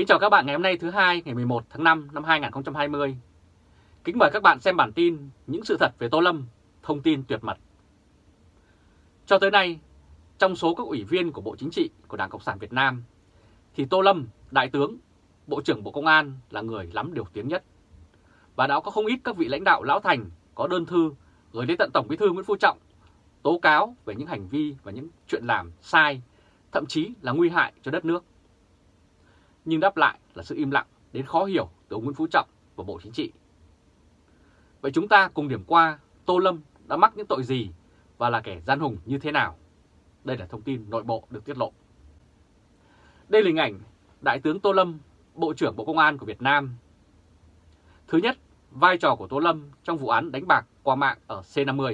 Kính chào các bạn ngày hôm nay thứ Hai ngày 11 tháng 5 năm 2020. Kính mời các bạn xem bản tin những sự thật về Tô Lâm, thông tin tuyệt mật. Cho tới nay, trong số các ủy viên của Bộ Chính trị của Đảng Cộng sản Việt Nam, thì Tô Lâm, Đại tướng, Bộ trưởng Bộ Công an là người lắm điều tiếng nhất. Và đã có không ít các vị lãnh đạo lão thành có đơn thư gửi đến tận Tổng Bí thư Nguyễn Phú Trọng tố cáo về những hành vi và những chuyện làm sai, thậm chí là nguy hại cho đất nước. Nhưng đáp lại là sự im lặng đến khó hiểu từ ông Nguyễn Phú Trọng và Bộ Chính trị. Vậy chúng ta cùng điểm qua Tô Lâm đã mắc những tội gì và là kẻ gian hùng như thế nào. Đây là thông tin nội bộ được tiết lộ. Đây là hình ảnh Đại tướng Tô Lâm, Bộ trưởng Bộ Công an của Việt Nam. Thứ nhất, vai trò của Tô Lâm trong vụ án đánh bạc qua mạng ở C50.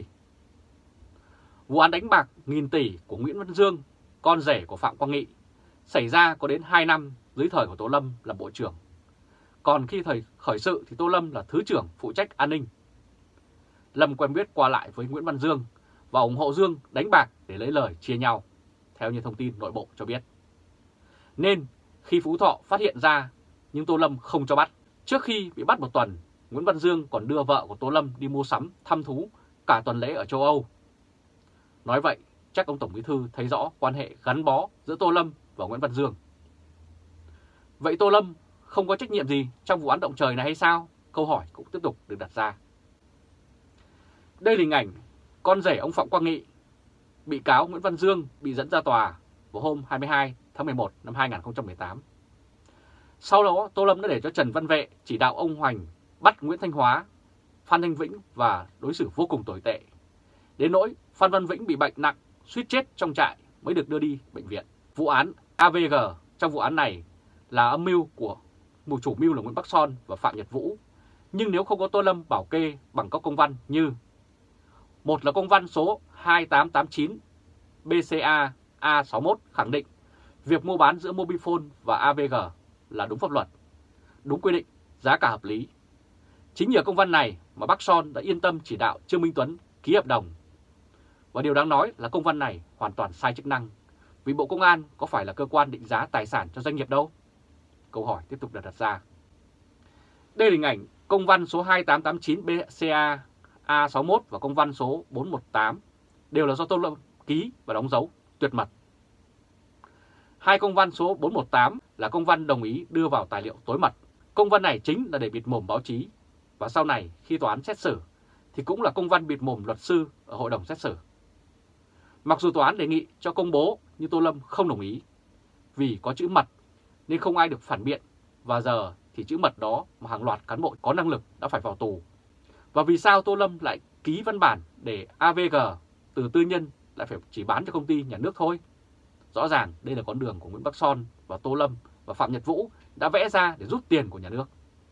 Vụ án đánh bạc nghìn tỷ của Nguyễn Văn Dương, con rể của Phạm Quang Nghị, xảy ra có đến 2 năm dưới thời của Tô Lâm là Bộ trưởng. Còn khi thời khởi sự thì Tô Lâm là Thứ trưởng phụ trách an ninh. Lâm quen biết qua lại với Nguyễn Văn Dương và ủng hộ Dương đánh bạc để lấy lời chia nhau, theo như thông tin nội bộ cho biết. Nên khi Phú Thọ phát hiện ra, nhưng Tô Lâm không cho bắt. Trước khi bị bắt một tuần, Nguyễn Văn Dương còn đưa vợ của Tô Lâm đi mua sắm thăm thú cả tuần lễ ở châu Âu. Nói vậy, chắc ông Tổng Bí thư thấy rõ quan hệ gắn bó giữa Tô Lâm và Nguyễn Văn Dương. Vậy Tô Lâm không có trách nhiệm gì trong vụ án động trời này hay sao? Câu hỏi cũng tiếp tục được đặt ra. Đây là hình ảnh con rể ông Phạm Quang Nghị. Bị cáo Nguyễn Văn Dương bị dẫn ra tòa vào hôm 22 tháng 11 năm 2018. Sau đó Tô Lâm đã để cho Trần Văn Vệ chỉ đạo ông Hoành bắt Nguyễn Thanh Hóa, Phan Thanh Vĩnh và đối xử vô cùng tồi tệ. Đến nỗi Phan Văn Vĩnh bị bệnh nặng, suýt chết trong trại mới được đưa đi bệnh viện. Vụ án AVG trong vụ án này là âm mưu của chủ mưu là Nguyễn Bắc Son và Phạm Nhật Vũ. Nhưng nếu không có Tô Lâm bảo kê bằng các công văn như: một là công văn số 2889 BCA A61 khẳng định việc mua bán giữa Mobifone và AVG là đúng pháp luật, đúng quy định, giá cả hợp lý. Chính nhờ công văn này mà Bắc Son đã yên tâm chỉ đạo Trương Minh Tuấn ký hợp đồng. Và điều đáng nói là công văn này hoàn toàn sai chức năng, vì Bộ Công an có phải là cơ quan định giá tài sản cho doanh nghiệp đâu? Câu hỏi tiếp tục được đặt ra. Đây là hình ảnh công văn số 2889 BCA A61 và công văn số 418 đều là do Tô Lâm ký và đóng dấu tuyệt mật. Hai công văn số 418 là công văn đồng ý đưa vào tài liệu tối mật. Công văn này chính là để bịt mồm báo chí, và sau này khi tòa án xét xử thì cũng là công văn bịt mồm luật sư ở hội đồng xét xử. Mặc dù tòa án đề nghị cho công bố nhưng Tô Lâm không đồng ý, vì có chữ mật nên không ai được phản biện, và giờ thì chữ mật đó mà hàng loạt cán bộ có năng lực đã phải vào tù. Và vì sao Tô Lâm lại ký văn bản để AVG từ tư nhân lại phải chỉ bán cho công ty nhà nước thôi? Rõ ràng đây là con đường của Nguyễn Bắc Son và Tô Lâm và Phạm Nhật Vũ đã vẽ ra để rút tiền của nhà nước.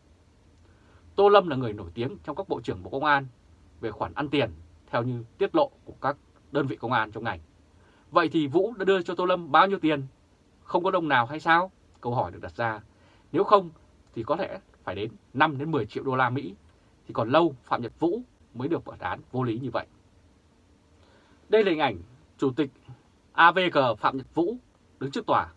Tô Lâm là người nổi tiếng trong các bộ trưởng Bộ Công an về khoản ăn tiền theo như tiết lộ của các đơn vị công an trong ngành. Vậy thì Vũ đã đưa cho Tô Lâm bao nhiêu tiền? Không có đồng nào hay sao? Câu hỏi được đặt ra. Nếu không thì có thể phải đến 5 đến 10 triệu đô la Mỹ, thì còn lâu Phạm Nhật Vũ mới được bản án vô lý như vậy. Đây là hình ảnh Chủ tịch AVG Phạm Nhật Vũ đứng trước tòa.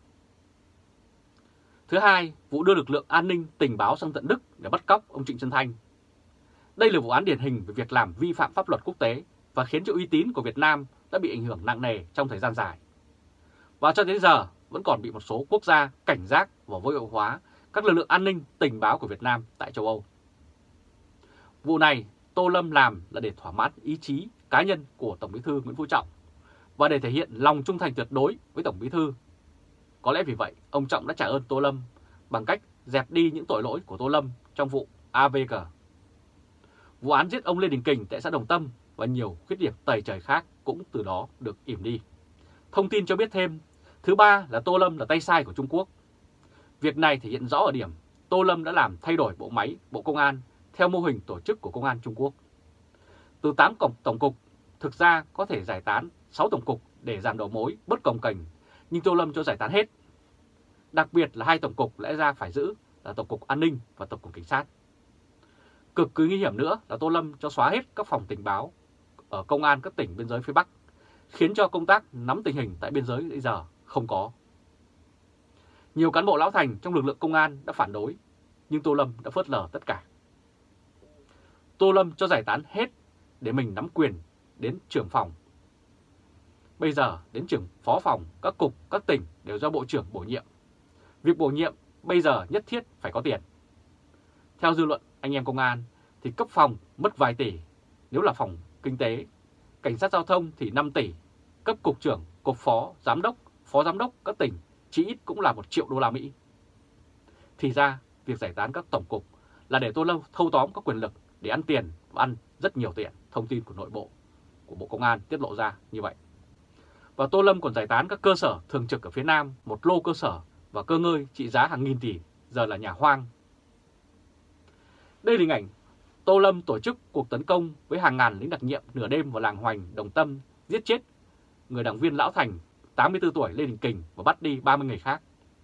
Thứ hai, Vũ đưa lực lượng an ninh tình báo sang tận Đức để bắt cóc ông Trịnh Xuân Thanh. Đây là vụ án điển hình về việc làm vi phạm pháp luật quốc tế và khiến cho uy tín của Việt Nam đã bị ảnh hưởng nặng nề trong thời gian dài. Và cho đến giờ vẫn còn bị một số quốc gia cảnh giác và vô hiệu hóa các lực lượng an ninh tình báo của Việt Nam tại châu Âu. Vụ này Tô Lâm làm là để thỏa mãn ý chí cá nhân của Tổng Bí thư Nguyễn Phú Trọng và để thể hiện lòng trung thành tuyệt đối với Tổng Bí thư. Có lẽ vì vậy ông Trọng đã trả ơn Tô Lâm bằng cách dẹp đi những tội lỗi của Tô Lâm trong vụ AVG. Vụ án giết ông Lê Đình Kình tại xã Đồng Tâm và nhiều khuyết điểm tày trời khác cũng từ đó được ỉm đi. Thông tin cho biết thêm, thứ ba là Tô Lâm là tay sai của Trung Quốc. Việc này thể hiện rõ ở điểm Tô Lâm đã làm thay đổi bộ máy Bộ Công an theo mô hình tổ chức của Công an Trung Quốc. Từ 8 tổng cục, thực ra có thể giải tán 6 tổng cục để giảm đầu mối bớt cồng kềnh, nhưng Tô Lâm cho giải tán hết. Đặc biệt là 2 tổng cục lẽ ra phải giữ là Tổng cục An ninh và Tổng cục Cảnh sát. Cực kỳ nguy hiểm nữa là Tô Lâm cho xóa hết các phòng tình báo ở công an các tỉnh biên giới phía Bắc, khiến cho công tác nắm tình hình tại biên giới bây giờ không có. Nhiều cán bộ lão thành trong lực lượng công an đã phản đối, nhưng Tô Lâm đã phớt lờ tất cả. Tô Lâm cho giải tán hết để mình nắm quyền đến trưởng phòng. Bây giờ đến trưởng phó phòng, các cục, các tỉnh đều do bộ trưởng bổ nhiệm. Việc bổ nhiệm bây giờ nhất thiết phải có tiền. Theo dư luận anh em công an thì cấp phòng mất vài tỷ, nếu là phòng kinh tế, cảnh sát giao thông thì 5 tỷ, cấp cục trưởng, cục phó, phó giám đốc các tỉnh chỉ ít cũng là 1 triệu đô la Mỹ. Thì ra việc giải tán các tổng cục là để Tô Lâm thâu tóm các quyền lực để ăn tiền và ăn rất nhiều tiền. Thông tin của nội bộ của Bộ Công an tiết lộ ra như vậy. Và Tô Lâm còn giải tán các cơ sở thường trực ở phía Nam, 1 lô cơ sở và cơ ngơi trị giá hàng nghìn tỷ, giờ là nhà hoang. Đây là hình ảnh Tô Lâm tổ chức cuộc tấn công với hàng ngàn lính đặc nhiệm nửa đêm vào làng Hoành, Đồng Tâm, giết chết người đảng viên lão thành 84 tuổi Lê Đình Kình và bắt đi 30 người khác.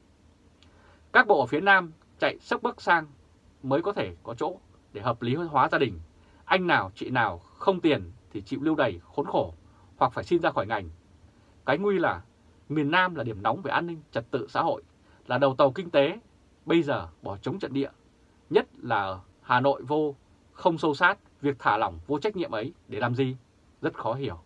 Các bộ ở phía Nam chạy sốc Bắc sang mới có thể có chỗ để hợp lý hóa gia đình. Anh nào chị nào không tiền thì chịu lưu đày khốn khổ hoặc phải xin ra khỏi ngành. Cái nguy là miền Nam là điểm nóng về an ninh trật tự xã hội, là đầu tàu kinh tế, bây giờ bỏ trống trận địa, nhất là ở Hà Nội vô không sâu sát, việc thả lỏng vô trách nhiệm ấy để làm gì? Rất khó hiểu.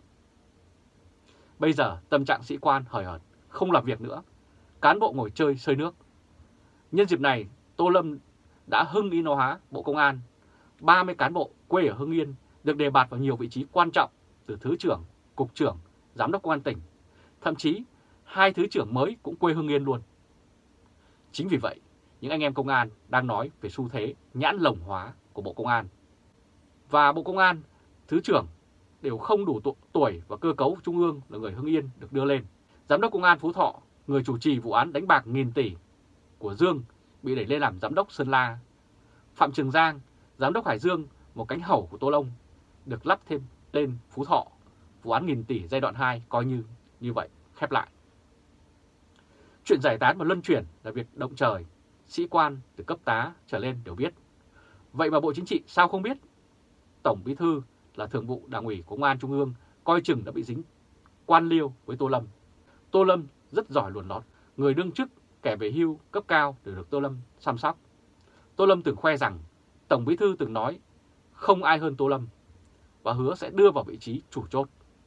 Bây giờ tâm trạng sĩ quan hời hợt, không làm việc nữa, cán bộ ngồi chơi sơi nước. Nhân dịp này, Tô Lâm đã hưng yên hóa Bộ Công an. 30 cán bộ quê ở Hưng Yên được đề bạt vào nhiều vị trí quan trọng, từ thứ trưởng, cục trưởng, giám đốc công an tỉnh. Thậm chí 2 thứ trưởng mới cũng quê Hưng Yên luôn. Chính vì vậy, những anh em công an đang nói về xu thế nhãn lồng hóa của Bộ Công an. Và Bộ Công an, thứ trưởng đều không đủ tuổi và cơ cấu trung ương là người Hưng Yên được đưa lên. Giám đốc công an Phú Thọ, người chủ trì vụ án đánh bạc nghìn tỷ của Dương, bị đẩy lên làm giám đốc Sơn La. Phạm Trường Giang, giám đốc Hải Dương, một cánh hầu của Tô Lâm, được lắp thêm lên Phú Thọ. Vụ án nghìn tỷ giai đoạn 2 coi như vậy khép lại. Chuyện giải tán và luân chuyển là việc động trời, sĩ quan từ cấp tá trở lên đều biết. Vậy mà Bộ Chính trị sao không biết? Tổng Bí thư là Thường vụ Đảng ủy Công an Trung ương coi chừng đã bị dính quan liêu với Tô Lâm. Tô Lâm rất giỏi luồn lót, người đương chức, kẻ về hưu cấp cao đều được Tô Lâm chăm sóc. Tô Lâm từng khoe rằng Tổng Bí thư từng nói không ai hơn Tô Lâm và hứa sẽ đưa vào vị trí chủ chốt.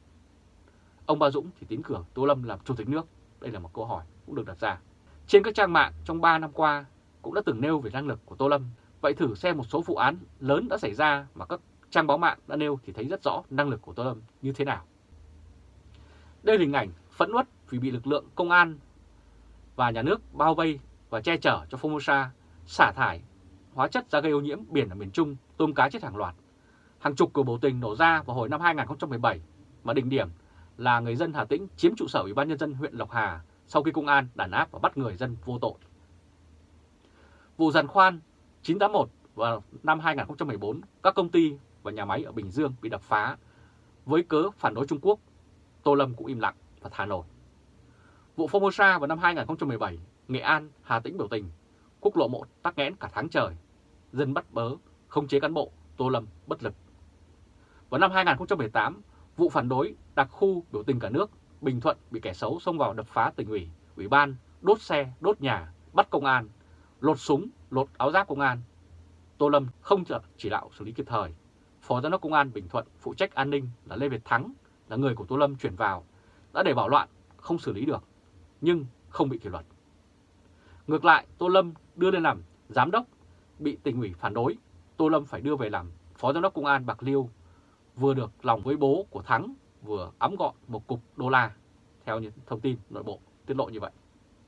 Ông Ba Dũng thì tín cử Tô Lâm làm chủ tịch nước. Đây là một câu hỏi cũng được đặt ra. Trên các trang mạng trong 3 năm qua cũng đã từng nêu về năng lực của Tô Lâm. Vậy thử xem một số vụ án lớn đã xảy ra mà các trang báo mạng đã nêu thì thấy rất rõ năng lực của Tô Lâm như thế nào. Đây là hình ảnh phẫn uất vì bị lực lượng công an và nhà nước bao vây và che chở cho Formosa xả thải hóa chất ra gây ô nhiễm biển ở miền Trung, tôm cá chết hàng loạt. Hàng chục cuộc biểu tình nổ ra vào hồi năm 2017 mà đỉnh điểm là người dân Hà Tĩnh chiếm trụ sở Ủy ban Nhân dân huyện Lộc Hà sau khi công an đàn áp và bắt người dân vô tội. Vụ giàn khoan 981 vào năm 2014, các công ty và nhà máy ở Bình Dương bị đập phá với cớ phản đối Trung Quốc. Tô Lâm cũng im lặng và thả nổi. Vụ Formosa vào năm 2017, Nghệ An, Hà Tĩnh biểu tình, quốc lộ 1 tắc nghẽn cả tháng trời, dân bắt bớ, khống chế cán bộ, Tô Lâm bất lực. Vào năm 2018, vụ phản đối đặc khu biểu tình cả nước, Bình Thuận bị kẻ xấu xông vào đập phá tỉnh ủy, ủy ban, đốt xe, đốt nhà, bắt công an, lột súng, lột áo giáp công an. Tô Lâm không chỉ đạo xử lý kịp thời. Phó Giám đốc Công an Bình Thuận phụ trách an ninh là Lê Việt Thắng, là người của Tô Lâm chuyển vào, đã để bảo loạn, không xử lý được, nhưng không bị kỷ luật. Ngược lại, Tô Lâm đưa lên làm giám đốc, bị tỉnh ủy phản đối, Tô Lâm phải đưa về làm Phó Giám đốc Công an Bạc Liêu, vừa được lòng với bố của Thắng, vừa ẵm gọn một cục đô la, theo những thông tin nội bộ tiết lộ như vậy.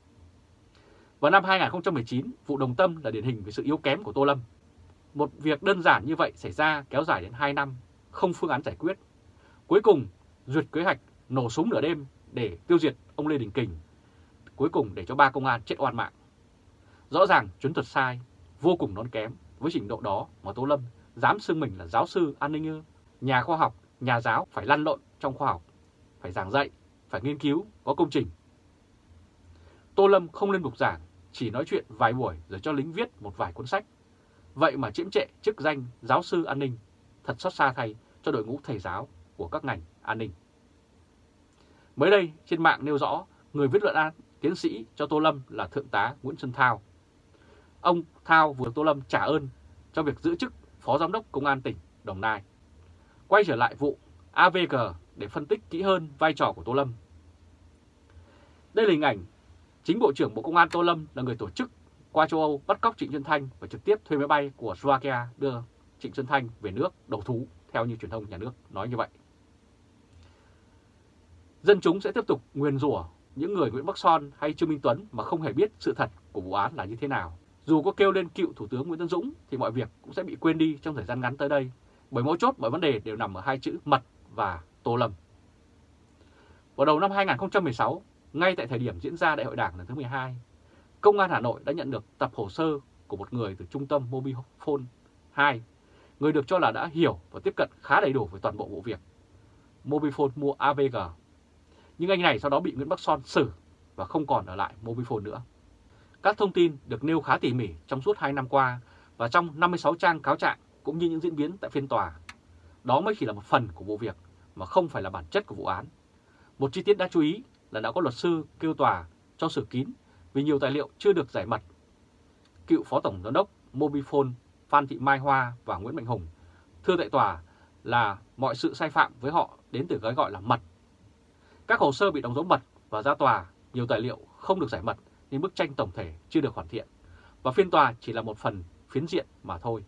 Vào năm 2019, vụ Đồng Tâm là điển hình về sự yếu kém của Tô Lâm. Một việc đơn giản như vậy xảy ra kéo dài đến 2 năm, không phương án giải quyết. Cuối cùng, duyệt kế hoạch nổ súng nửa đêm để tiêu diệt ông Lê Đình Kình, cuối cùng để cho 3 công an chết oan mạng. Rõ ràng chiến thuật sai, vô cùng đón kém. Với trình độ đó mà Tô Lâm dám xưng mình là giáo sư an ninh ư? Nhà khoa học, nhà giáo phải lăn lộn trong khoa học, phải giảng dạy, phải nghiên cứu, có công trình. Tô Lâm không lên bục giảng, chỉ nói chuyện vài buổi rồi cho lính viết một vài cuốn sách. Vậy mà chiếm trệ chức danh giáo sư an ninh, thật xót xa thay cho đội ngũ thầy giáo của các ngành an ninh. Mới đây, trên mạng nêu rõ người viết luận tiến sĩ cho Tô Lâm là Thượng tá Nguyễn Xuân Thao. Ông Thao vừa Tô Lâm trả ơn cho việc giữ chức Phó Giám đốc Công an tỉnh Đồng Nai. Quay trở lại vụ AVG để phân tích kỹ hơn vai trò của Tô Lâm. Đây là hình ảnh chính Bộ trưởng Bộ Công an Tô Lâm là người tổ chức qua châu Âu bắt cóc Trịnh Xuân Thanh và trực tiếp thuê máy bay của Slovakia đưa Trịnh Xuân Thanh về nước đầu thú, theo như truyền thông nhà nước nói như vậy. Dân chúng sẽ tiếp tục nguyền rủa những người Nguyễn Bắc Son hay Trương Minh Tuấn mà không hề biết sự thật của vụ án là như thế nào. Dù có kêu lên cựu Thủ tướng Nguyễn Tấn Dũng thì mọi việc cũng sẽ bị quên đi trong thời gian ngắn tới đây, bởi mấu chốt mọi vấn đề đều nằm ở hai chữ mật và Tô Lâm. Vào đầu năm 2016, ngay tại thời điểm diễn ra Đại hội Đảng lần thứ 12, Công an Hà Nội đã nhận được tập hồ sơ của một người từ trung tâm Mobifone 2, người được cho là đã hiểu và tiếp cận khá đầy đủ với toàn bộ vụ việc Mobifone mua AVG. Nhưng anh này sau đó bị Nguyễn Bắc Son xử và không còn ở lại Mobifone nữa. Các thông tin được nêu khá tỉ mỉ trong suốt 2 năm qua và trong 56 trang cáo trạng cũng như những diễn biến tại phiên tòa. Đó mới chỉ là một phần của vụ việc mà không phải là bản chất của vụ án. Một chi tiết đáng chú ý là đã có luật sư kêu tòa cho xử kín vì nhiều tài liệu chưa được giải mật. Cựu Phó Tổng Giám đốc Mobifone Phan Thị Mai Hoa và Nguyễn Mạnh Hùng thưa tại tòa là mọi sự sai phạm với họ đến từ cái gọi là mật. Các hồ sơ bị đóng dấu mật và ra tòa, nhiều tài liệu không được giải mật nên bức tranh tổng thể chưa được hoàn thiện và phiên tòa chỉ là một phần phiến diện mà thôi.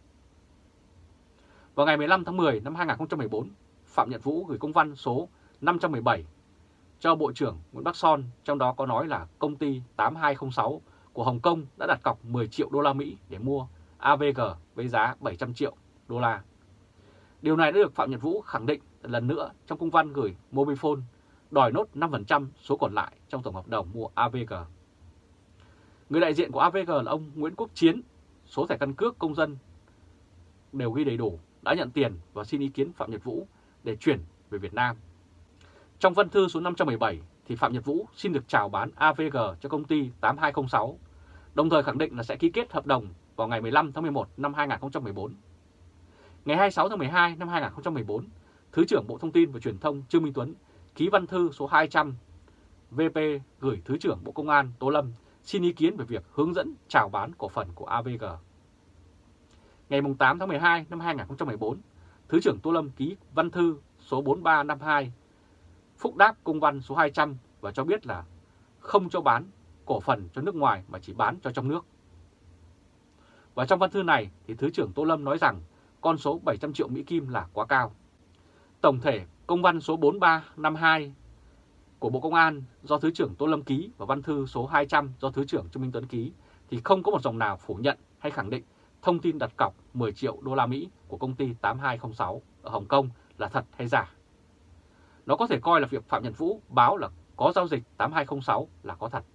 Vào ngày 15 tháng 10 năm 2014, Phạm Nhật Vũ gửi công văn số 517 cho Bộ trưởng Nguyễn Bắc Son, trong đó có nói là công ty 8206 của Hồng Kông đã đặt cọc 10 triệu đô la Mỹ để mua AVG với giá 700 triệu đô la. Điều này đã được Phạm Nhật Vũ khẳng định lần nữa trong công văn gửi Mobifone, đòi nốt 5% số còn lại trong tổng hợp đồng mua AVG. Người đại diện của AVG là ông Nguyễn Quốc Chiến, số thẻ căn cước công dân đều ghi đầy đủ, đã nhận tiền và xin ý kiến Phạm Nhật Vũ để chuyển về Việt Nam. Trong văn thư số 517 thì Phạm Nhật Vũ xin được chào bán AVG cho công ty 8206, đồng thời khẳng định là sẽ ký kết hợp đồng vào ngày 15 tháng 11 năm 2014. Ngày 26 tháng 12 năm 2014, Thứ trưởng Bộ Thông tin và Truyền thông Trương Minh Tuấn ký văn thư số 200 VP gửi Thứ trưởng Bộ Công an Tô Lâm xin ý kiến về việc hướng dẫn chào bán cổ phần của AVG. Ngày 8 tháng 12 năm 2014, Thứ trưởng Tô Lâm ký văn thư số 4352 phúc đáp công văn số 200 và cho biết là không cho bán cổ phần cho nước ngoài mà chỉ bán cho trong nước. Và trong văn thư này thì Thứ trưởng Tô Lâm nói rằng con số 700 triệu Mỹ Kim là quá cao. Tổng thể công văn số 4352 của Bộ Công an do Thứ trưởng Tô Lâm ký và văn thư số 200 do Thứ trưởng Trương Minh Tuấn ký thì không có một dòng nào phủ nhận hay khẳng định thông tin đặt cọc 10 triệu đô la Mỹ của công ty 8206 ở Hồng Kông là thật hay giả. Nó có thể coi là việc Phạm Nhật Vũ báo là có giao dịch 8206 là có thật.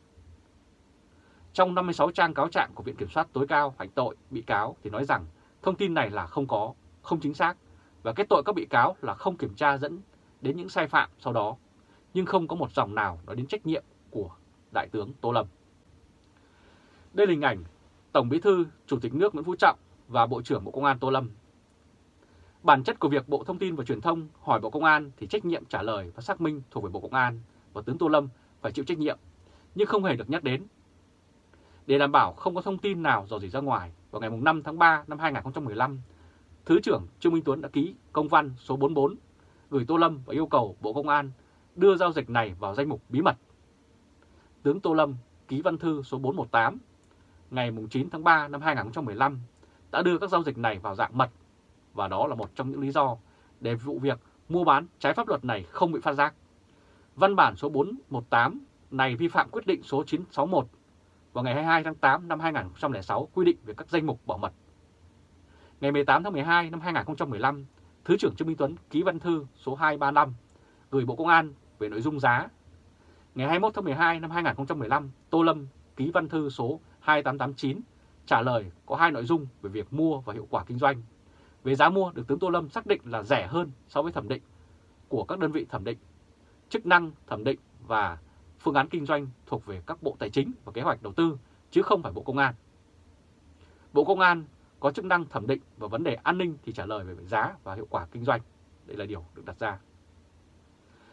Trong 56 trang cáo trạng của Viện Kiểm soát tối cao hành tội bị cáo thì nói rằng thông tin này là không chính xác và kết tội các bị cáo là không kiểm tra dẫn đến những sai phạm sau đó, nhưng không có một dòng nào nói đến trách nhiệm của Đại tướng Tô Lâm. Đây là hình ảnh Tổng Bí thư Chủ tịch nước Nguyễn Phú Trọng và Bộ trưởng Bộ Công an Tô Lâm. Bản chất của việc Bộ Thông tin và Truyền thông hỏi Bộ Công an thì trách nhiệm trả lời và xác minh thuộc về Bộ Công an và tướng Tô Lâm phải chịu trách nhiệm, nhưng không hề được nhắc đến. Để đảm bảo không có thông tin nào dò dỉ ra ngoài, vào ngày 5 tháng 3 năm 2015, Thứ trưởng Trương Minh Tuấn đã ký công văn số 44 gửi Tô Lâm và yêu cầu Bộ Công an đưa giao dịch này vào danh mục bí mật. Tướng Tô Lâm ký văn thư số 418 ngày 9 tháng 3 năm 2015 đã đưa các giao dịch này vào dạng mật, và đó là một trong những lý do để vụ việc mua bán trái pháp luật này không bị phát giác. Văn bản số 418 này vi phạm quyết định số 961 vào ngày 22 tháng 8 năm 2006 quy định về các danh mục bảo mật. Ngày 18 tháng 12 năm 2015, Thứ trưởng Trương Minh Tuấn ký văn thư số 235 gửi Bộ Công an về nội dung giá. Ngày 21 tháng 12 năm 2015, Tô Lâm ký văn thư số 2889 trả lời có 2 nội dung về việc mua và hiệu quả kinh doanh. Về giá mua được tướng Tô Lâm xác định là rẻ hơn so với thẩm định của các đơn vị thẩm định. Chức năng thẩm định và phương án kinh doanh thuộc về các Bộ Tài chính và Kế hoạch Đầu tư chứ không phải Bộ Công an. Bộ Công an có chức năng thẩm định và vấn đề an ninh thì trả lời về giá và hiệu quả kinh doanh. Đây là điều được đặt ra.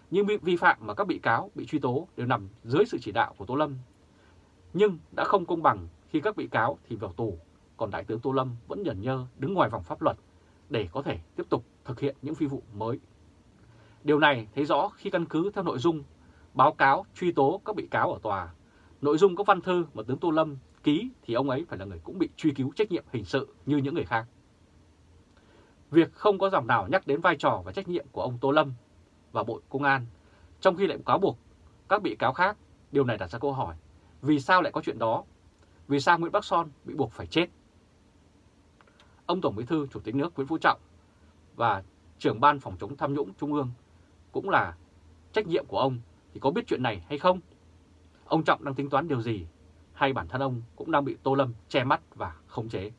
Nhưng vi phạm mà các bị cáo bị truy tố đều nằm dưới sự chỉ đạo của Tô Lâm. Nhưng đã không công bằng khi các bị cáo thì vào tù, còn Đại tướng Tô Lâm vẫn nhởn nhơ đứng ngoài vòng pháp luật để có thể tiếp tục thực hiện những phi vụ mới. Điều này thấy rõ khi căn cứ theo nội dung báo cáo truy tố các bị cáo ở tòa, nội dung các văn thư mà tướng Tô Lâm ký thì ông ấy phải là người cũng bị truy cứu trách nhiệm hình sự như những người khác. Việc không có dòng nào nhắc đến vai trò và trách nhiệm của ông Tô Lâm và Bộ Công an, trong khi lại cáo buộc các bị cáo khác, điều này đặt ra câu hỏi, vì sao lại có chuyện đó? Vì sao Nguyễn Bắc Son bị buộc phải chết? Ông Tổng Bí thư Chủ tịch nước Nguyễn Phú Trọng và trưởng ban phòng chống tham nhũng Trung ương cũng là trách nhiệm của ông thì có biết chuyện này hay không? Ông Trọng đang tính toán điều gì? Hay bản thân ông cũng đang bị Tô Lâm che mắt và khống chế?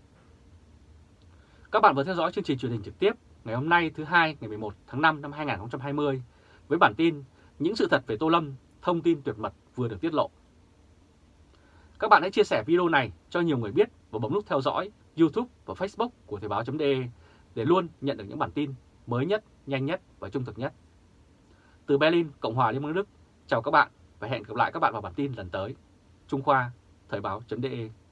Các bạn vừa theo dõi chương trình truyền hình trực tiếp ngày hôm nay thứ Hai ngày 11 tháng 5 năm 2020 với bản tin những sự thật về Tô Lâm, thông tin tuyệt mật vừa được tiết lộ. Các bạn hãy chia sẻ video này cho nhiều người biết và bấm nút theo dõi YouTube và Facebook của Thời báo.de để luôn nhận được những bản tin mới nhất, nhanh nhất và trung thực nhất. Từ Berlin, Cộng hòa Liên bang Đức, chào các bạn và hẹn gặp lại các bạn vào bản tin lần tới. Trung Khoa, Thời báo.de.